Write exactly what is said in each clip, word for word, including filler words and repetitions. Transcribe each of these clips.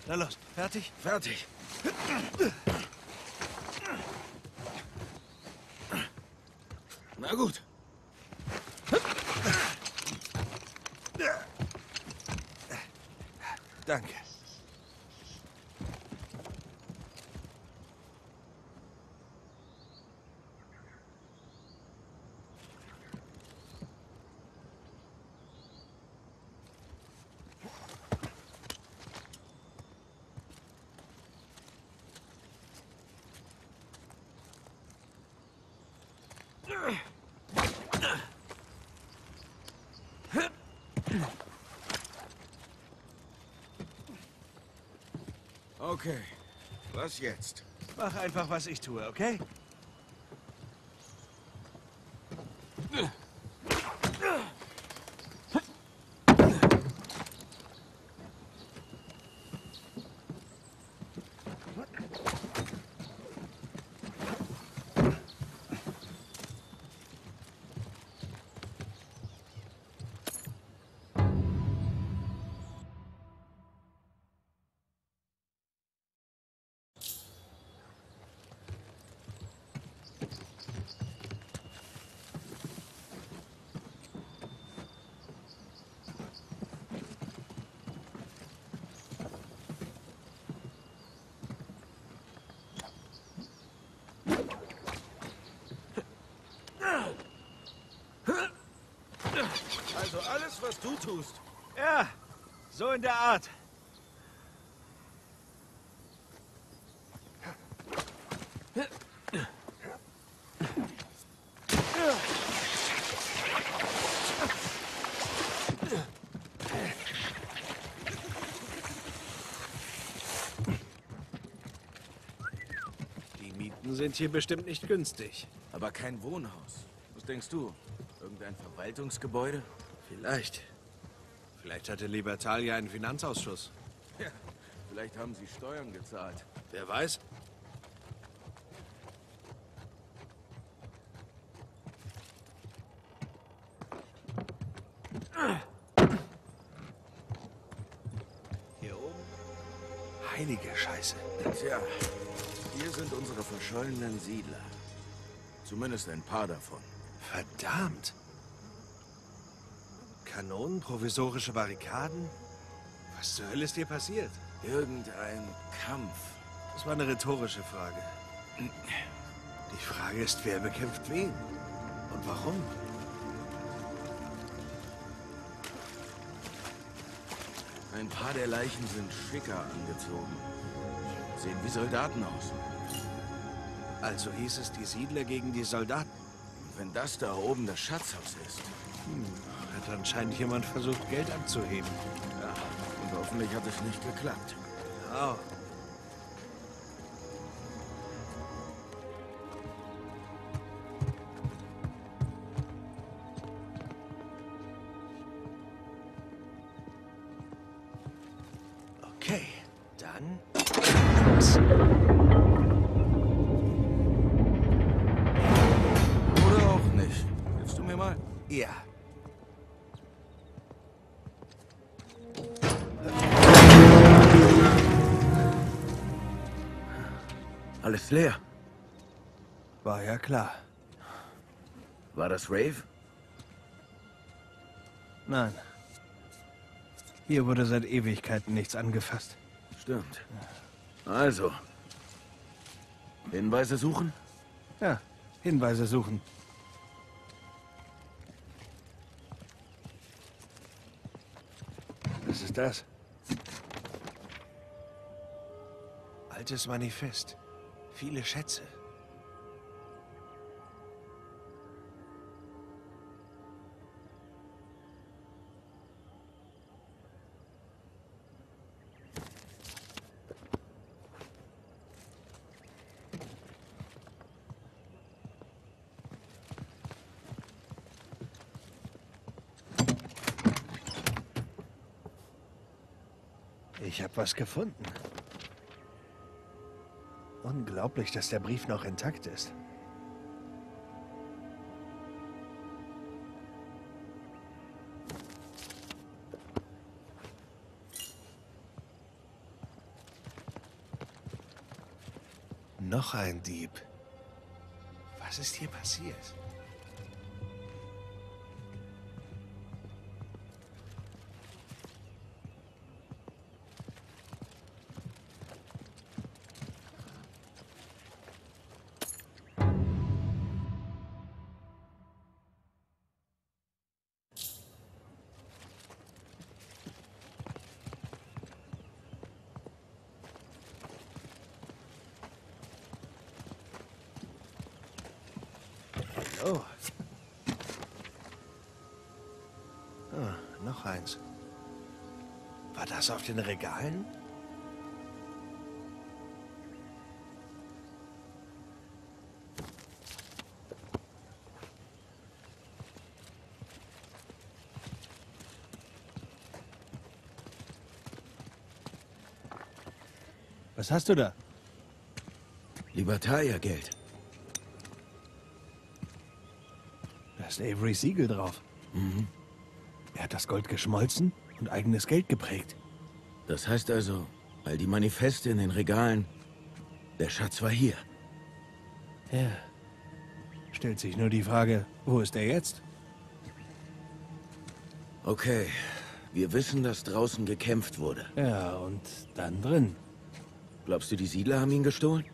Na los, fertig? Fertig. Na gut. Danke. Okay, was jetzt? Mach einfach, was ich tue, okay? Also alles, was du tust. Ja, so in der Art. Die Mieten sind hier bestimmt nicht günstig. Aber kein Wohnhaus. Was denkst du? Irgendein Verwaltungsgebäude? Vielleicht. Vielleicht hatte Libertalia einen Finanzausschuss. Ja, vielleicht haben sie Steuern gezahlt. Wer weiß? Hier oben? Heilige Scheiße. Tja, hier sind unsere verschollenen Siedler. Zumindest ein paar davon. Verdammt. Kanonen, provisorische Barrikaden? Was zur Hölle ist hier passiert? Irgendein Kampf. Das war eine rhetorische Frage. Die Frage ist, wer bekämpft wen? Und warum? Ein paar der Leichen sind schicker angezogen. Sehen wie Soldaten aus. Also hieß es die Siedler gegen die Soldaten. Wenn das da oben das Schatzhaus ist. Hm, hat anscheinend jemand versucht, Geld abzuheben. Ja, und hoffentlich hat es nicht geklappt. Oh. Okay, dann... Oder auch nicht. Hilfst du mir mal? Ja. Alles leer. War ja klar. War das Rave? Nein. Hier wurde seit Ewigkeiten nichts angefasst. Stimmt. Also. Hinweise suchen? Ja, Hinweise suchen. Was ist das? Altes Manifest. Viele Schätze. Ich habe was gefunden. Unglaublich, dass der Brief noch intakt ist. Noch ein Dieb. Was ist hier passiert? Oh. Ah, noch eins. War das auf den Regalen? Was hast du da? Libertalia-Geld. Da ist Averys Siegel drauf. Mhm. Er hat das Gold geschmolzen und eigenes Geld geprägt. Das heißt also, all die Manifeste in den Regalen, der Schatz war hier. Ja. Stellt sich nur die Frage, wo ist er jetzt? Okay, wir wissen, dass draußen gekämpft wurde. Ja, und dann drin. Glaubst du, die Siedler haben ihn gestohlen?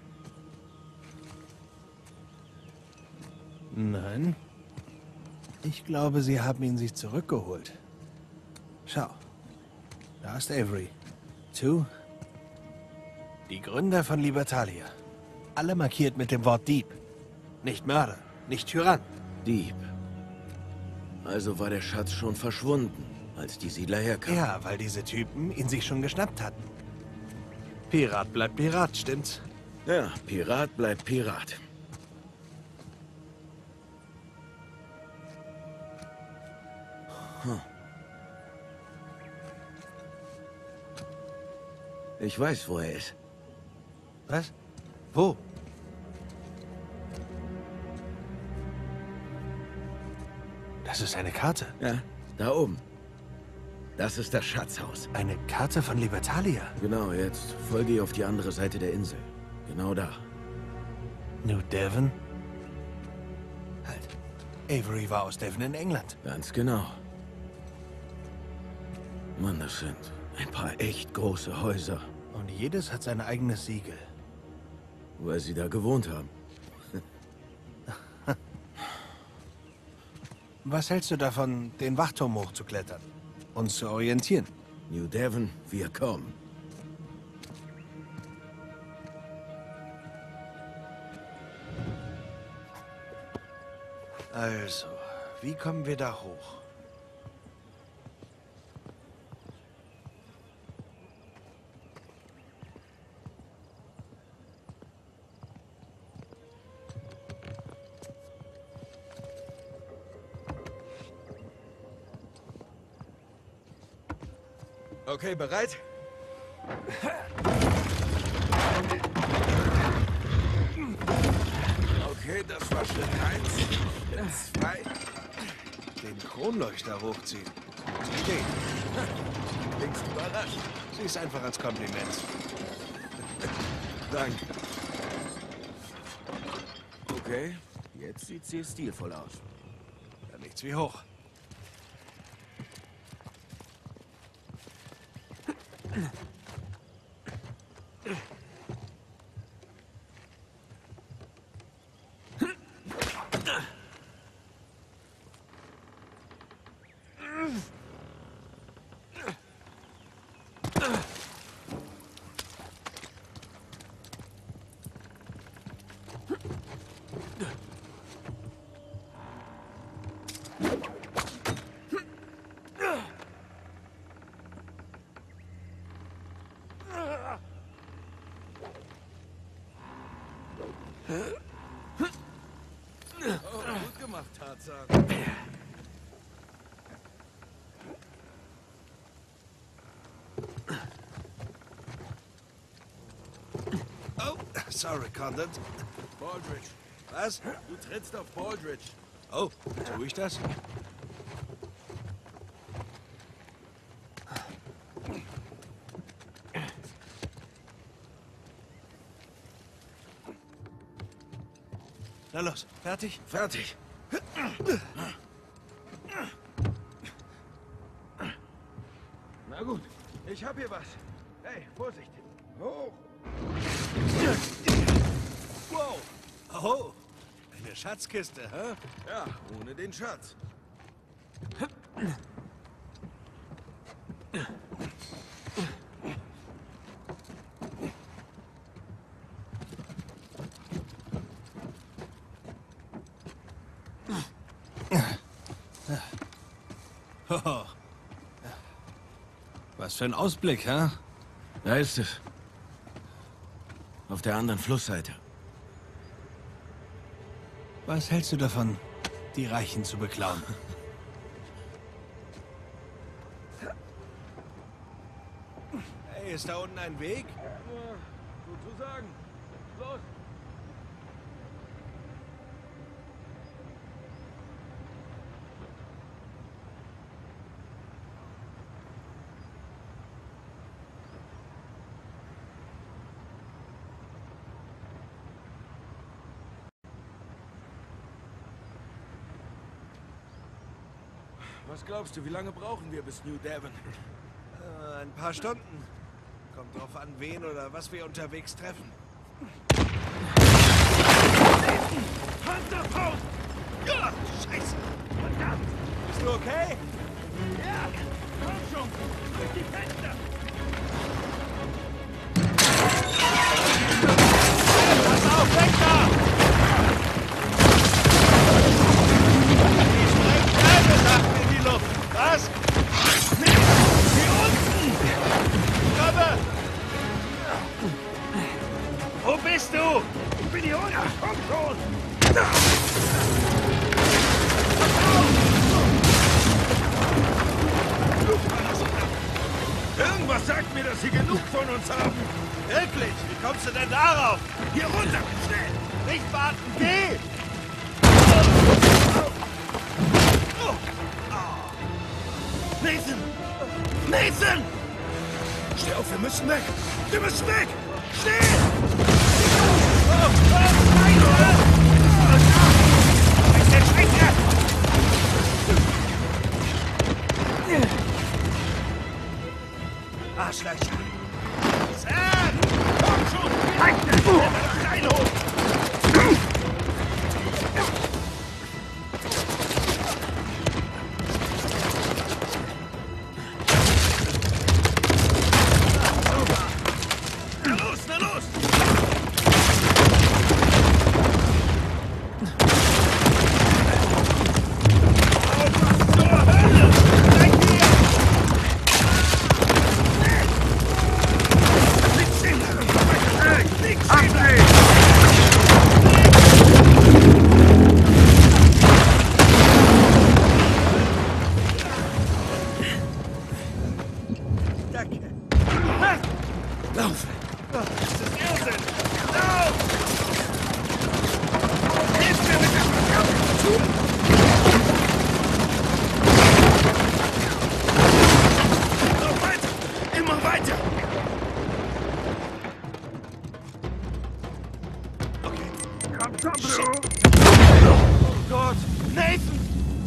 Nein. Ich glaube, sie haben ihn sich zurückgeholt. Schau. Da ist Avery. Two. Die Gründer von Libertalia. Alle markiert mit dem Wort Dieb. Nicht Mörder, nicht Tyrann. Dieb. Also war der Schatz schon verschwunden, als die Siedler herkamen. Ja, weil diese Typen ihn sich schon geschnappt hatten. Pirat bleibt Pirat, stimmt's? Ja, Pirat bleibt Pirat. Hm. Ich weiß, wo er ist. Was? Wo? Das ist eine Karte. Ja, da oben. Das ist das Schatzhaus. Eine Karte von Libertalia. Genau, jetzt folge ich auf die andere Seite der Insel. Genau da. New Devon? Halt. Avery war aus Devon in England. Ganz genau. Mann, das sind ein paar echt große Häuser. Und jedes hat sein eigenes Siegel. Weil sie da gewohnt haben. Was hältst du davon, den Wachturm hochzuklettern? Uns zu orientieren? New Devon, wir kommen. Also, wie kommen wir da hoch? Okay, bereit? Okay, das war Schritt eins. Schritt zwei. Den Kronleuchter hochziehen. Gute Idee. Klingst überrascht. Sieh es einfach als Kompliment. Danke. Okay, jetzt sieht sie stilvoll aus. Ja, nichts wie hoch. Oh, gut gemacht, Tarzan. Oh, sorry, Condon. Baldridge. Was? Du trittst auf Baldridge. Oh, tue ich das? Na los, fertig? Fertig. Na gut, ich hab hier was. Hey, Vorsicht. Hoch. Wow. Oh, eine Schatzkiste, hä? Ja, ohne den Schatz. Oh. Was für ein Ausblick, hä? Da ist es. Auf der anderen Flussseite. Was hältst du davon, die Reichen zu beklauen? Hey, ist da unten ein Weg? Ja, sozusagen. Los. Was glaubst du, wie lange brauchen wir bis New Devon? Äh, ein paar Stunden. Kommt drauf an, wen oder was wir unterwegs treffen. Hand davon! Ja, Scheiße! Verdammt! Bist du okay? Ja! Komm schon! Durch die Fenster! Pass auf, weg da! Die sprengt Werbesachen in die Luft. Was? Hier unten! Komme! Wo bist du? Ich bin hier unten! Komm schon! Irgendwas sagt mir, dass sie genug von uns haben. Wirklich? Wie kommst du denn darauf? Hier runter! Schnell! Nicht warten, geh! Nathan! Nathan! Steh auf, wir müssen weg! Wir müssen weg! Schnell! Ist der Scheiße! Arschlöcher! Sam! Komm schon! Rein hoch! Na los, na los! Danke. Lauf! Das ist Irrsinn! Lauf! Hilf mir mit der verdammten Tür! Noch weiter! Immer weiter! Okay. Komm schon, Bro! Oh Gott! Nathan!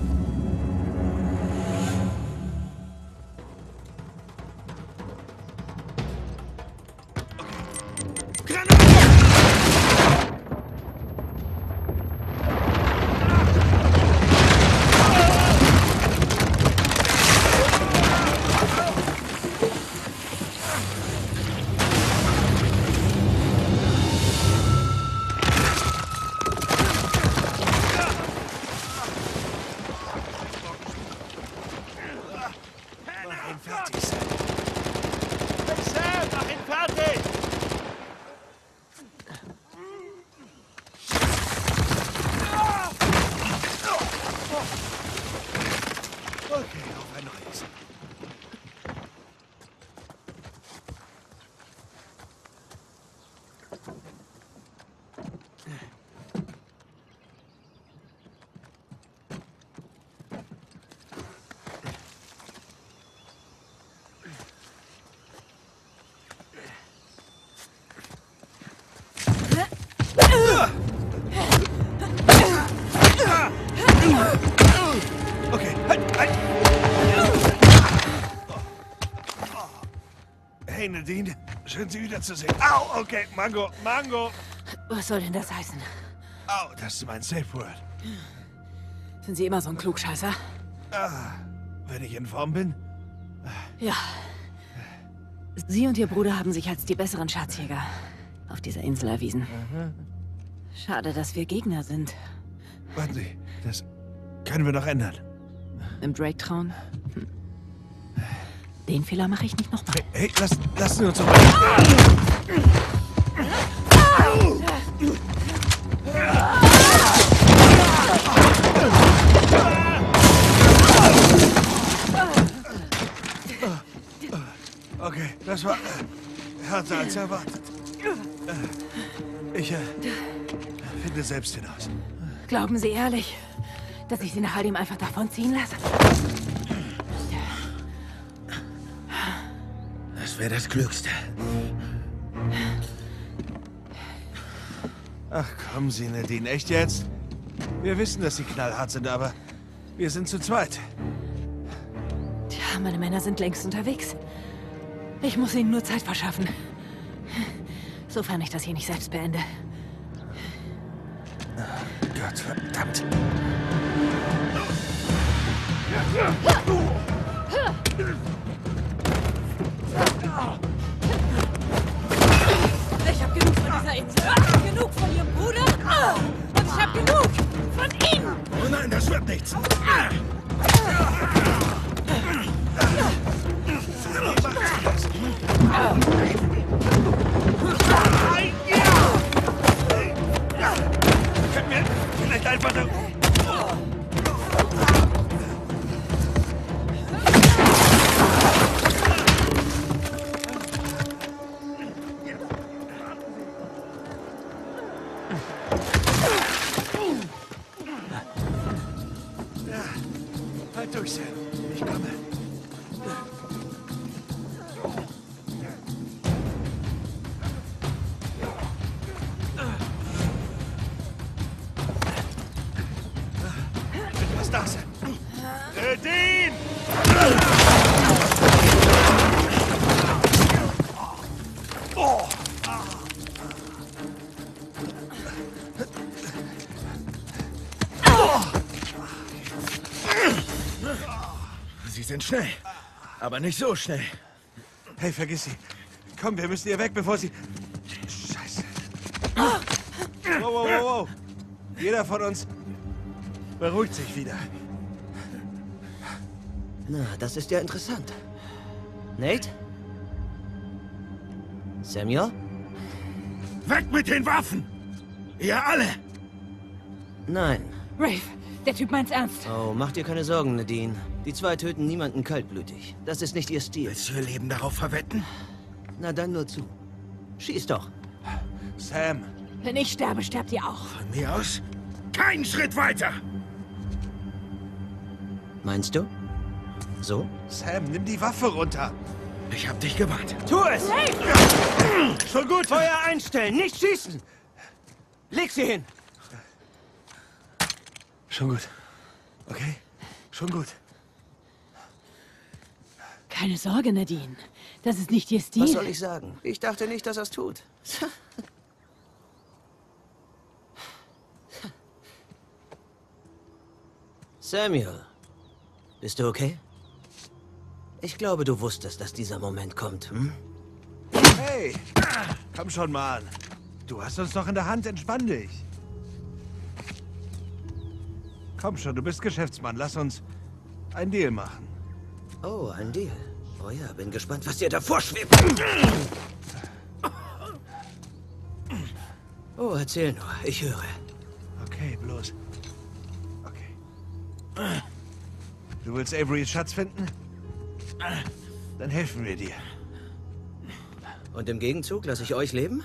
Mach ihn fertig, Sam. Hey, Sam, mach ihn fertig! Okay, auf ein neues. Hey, Nadine. Schön, Sie wiederzusehen. Au, okay. Mango, Mango. Was soll denn das heißen? Au, das ist mein Safe Word. Sind Sie immer so ein Klugscheißer? Ah, wenn ich in Form bin? Ja. Sie und Ihr Bruder haben sich als die besseren Schatzjäger auf dieser Insel erwiesen. Aha. Schade, dass wir Gegner sind. Warten Sie, das können wir noch ändern. Im Drake trauen? Hm. Den Fehler mache ich nicht nochmal. Hey, hey, lass, lassen wir uns doch... Okay, das war äh, härter als erwartet. Äh, ich äh, finde selbst hinaus. Glauben Sie ehrlich, dass ich Sie nach all dem einfach davonziehen lasse? Das wäre das Klügste. Ach, kommen Sie, Nadine. Echt jetzt? Wir wissen, dass Sie knallhart sind, aber wir sind zu zweit. Tja, meine Männer sind längst unterwegs. Ich muss ihnen nur Zeit verschaffen. Sofern ich das hier nicht selbst beende. Gott verdammt. Ich hab genug von dieser Insel. Genug von Ihrem Bruder. Und ich hab genug von Ihnen. Oh nein, das wird nichts. Können wir vielleicht einfach... da- Ja, halt durch, Sam. Ich komme. Was ist das? Nadine! Oh! Sie sind schnell, aber nicht so schnell. Hey, vergiss sie. Komm, wir müssen hier weg, bevor sie... Scheiße. Wow, wow, wow, wow. Jeder von uns beruhigt sich wieder. Na, das ist ja interessant. Nate? Samuel? Weg mit den Waffen! Ihr alle! Nein. Rafe, der Typ meint's ernst. Oh, mach dir keine Sorgen, Nadine. Die zwei töten niemanden kaltblütig. Das ist nicht ihr Stil. Willst du ihr Leben darauf verwetten? Na dann nur zu. Schieß doch. Sam. Wenn ich sterbe, sterbt ihr auch. Von mir aus keinen Schritt weiter! Meinst du? So? Sam, nimm die Waffe runter. Ich hab dich gewarnt. Tu es! Schon gut. Feuer einstellen, nicht schießen! Leg sie hin! Schon gut. Okay? Schon gut. Keine Sorge, Nadine. Das ist nicht Ihr Stil. Was soll ich sagen? Ich dachte nicht, dass er es tut. Samuel, bist du okay? Ich glaube, du wusstest, dass dieser Moment kommt, hm? Hey, komm schon mal. Du hast uns doch in der Hand, entspann dich. Komm schon, du bist Geschäftsmann. Lass uns einen Deal machen. Oh, ein Deal. Oh ja, bin gespannt, was dir davor schwebt. Oh, erzähl nur, ich höre. Okay, bloß. Okay. Du willst Averys Schatz finden? Dann helfen wir dir. Und im Gegenzug lasse ich euch leben?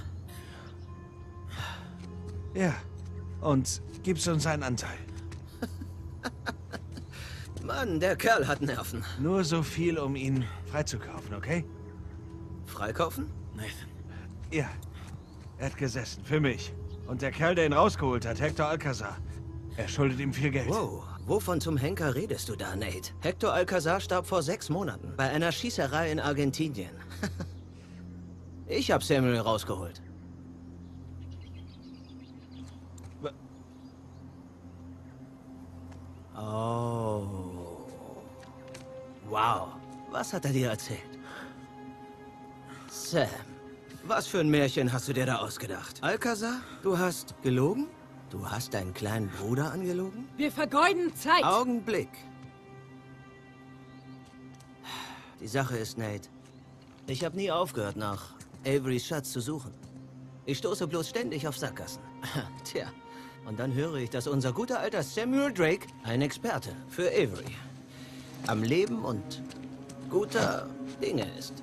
Ja. Und gibst uns einen Anteil. Mann, der Kerl hat Nerven. Nur so viel, um ihn freizukaufen, okay? Freikaufen? Nathan. Ja. Er hat gesessen. Für mich. Und der Kerl, der ihn rausgeholt hat, Hector Alcazar. Er schuldet ihm viel Geld. Wow, wovon zum Henker redest du da, Nate? Hector Alcazar starb vor sechs Monaten bei einer Schießerei in Argentinien. Ich habe Samuel rausgeholt. Oh. Wow. Was hat er dir erzählt? Sam, was für ein Märchen hast du dir da ausgedacht? Alcazar, du hast gelogen? Du hast deinen kleinen Bruder angelogen? Wir vergeuden Zeit. Augenblick. Die Sache ist, Nate, ich habe nie aufgehört, nach Averys Schatz zu suchen. Ich stoße bloß ständig auf Sackgassen. Tja, und dann höre ich, dass unser guter alter Samuel Drake ein Experte für Avery am Leben und guter Dinge ist.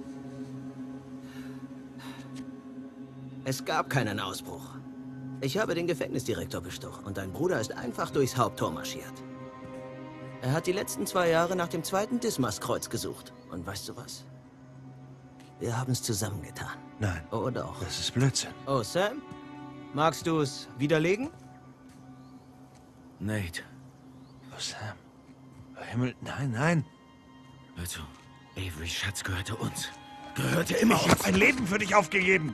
Es gab keinen Ausbruch. Ich habe den Gefängnisdirektor bestochen und dein Bruder ist einfach durchs Haupttor marschiert. Er hat die letzten zwei Jahre nach dem zweiten Dismas-Kreuz gesucht. Und weißt du was? Wir haben es zusammengetan. Nein. Oh doch. Das ist Blödsinn. Oh, Sam? Magst du es widerlegen? Nate, Oh, Sam. Oh, Himmel, nein, nein. hör zu. Averys Schatz gehörte uns. Gehörte immer Ich uns. habe ein Leben für dich aufgegeben.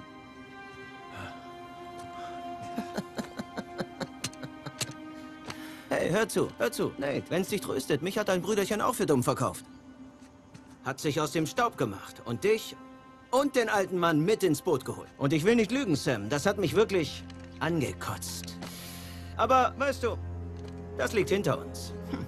Hey, hör zu, hör zu. Nate, wenn's dich tröstet, mich hat dein Brüderchen auch für dumm verkauft. Hat sich aus dem Staub gemacht und dich und den alten Mann mit ins Boot geholt. Und ich will nicht lügen, Sam, das hat mich wirklich angekotzt. Aber, weißt du, das liegt hinter uns. Hm.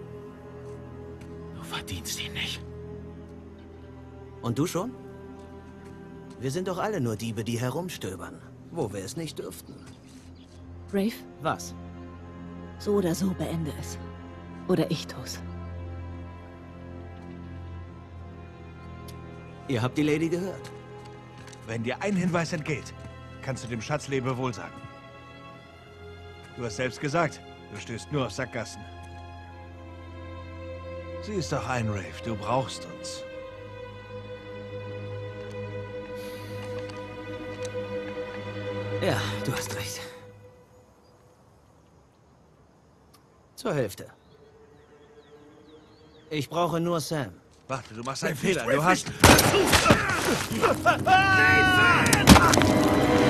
Du verdienst ihn nicht. Und du schon? Wir sind doch alle nur Diebe, die herumstöbern, wo wir es nicht dürften. Rafe, Was? so oder so beende es. Oder ich tu's. Ihr habt die Lady gehört. Wenn dir ein Hinweis entgeht, kannst du dem Schatz Lebewohl sagen. Du hast selbst gesagt, du stößt nur auf Sackgassen. Sieh es doch ein, Rafe, du brauchst uns. Ja, du hast recht. Zur Hälfte. Ich brauche nur Sam. Warte, du machst einen Fehler. Du hast...